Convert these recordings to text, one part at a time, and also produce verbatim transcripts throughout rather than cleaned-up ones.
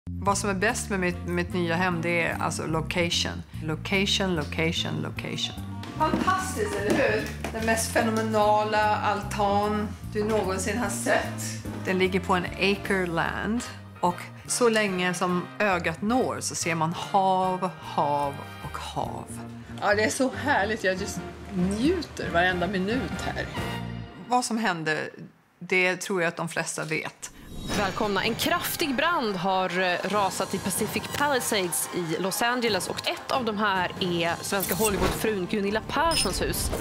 Vad som är bäst med mitt, mitt nya hem, det är alltså location. Location, location, location. Fantastiskt, eller hur? Den mest fenomenala altan du någonsin har sett. Den ligger på en acre land. Och så länge som ögat når så ser man hav, hav och hav. Ja, det är så härligt. Jag just njuter varenda minut här. Vad som hände, det tror jag att de flesta vet. Välkomna. En kraftig brand har rasat i Pacific Palisades i Los Angeles. Och ett av de här är svenska Hollywoodfrun Gunilla Perssons hus.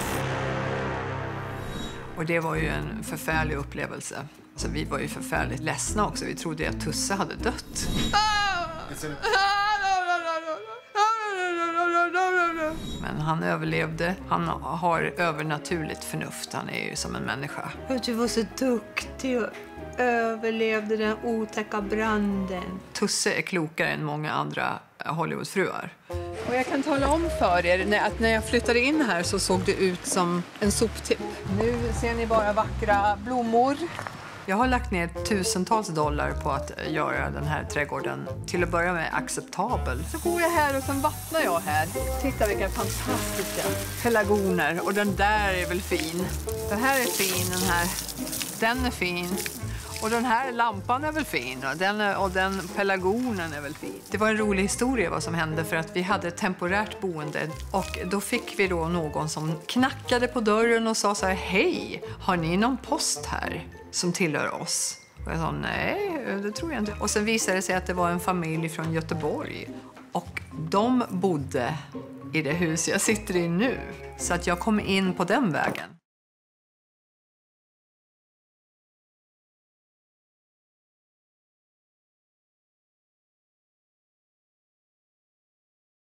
Och det var ju en förfärlig upplevelse. Alltså, vi var ju förfärligt ledsna också. Vi trodde att Tusse hade dött. Men han överlevde. Han har övernaturligt förnuft. Han är ju som en människa. Du var så duktig och överlevde den otäcka branden. Tusse är klokare än många andra Hollywoodfruar. Och jag kan tala om för er att när jag flyttade in här så såg det ut som en soptipp. Nu ser ni bara vackra blommor. Jag har lagt ner tusentals dollar på att göra den här trädgården till att börja med acceptabel. Så går jag här och sen vattnar jag här. Titta vilka fantastiska pelargoner. Och den där är väl fin. Den här är fin, den här. Den är fin. Och den här lampan är väl fin och den, är, och den pelargonen är väl fin. Det var en rolig historia vad som hände för att vi hade ett temporärt boende och då fick vi då någon som knackade på dörren och sa så här: hej, har ni någon post här som tillhör oss? Och jag sa nej, det tror jag inte. Och sen visade det sig att det var en familj från Göteborg och de bodde i det hus jag sitter i nu. Så att jag kom in på den vägen.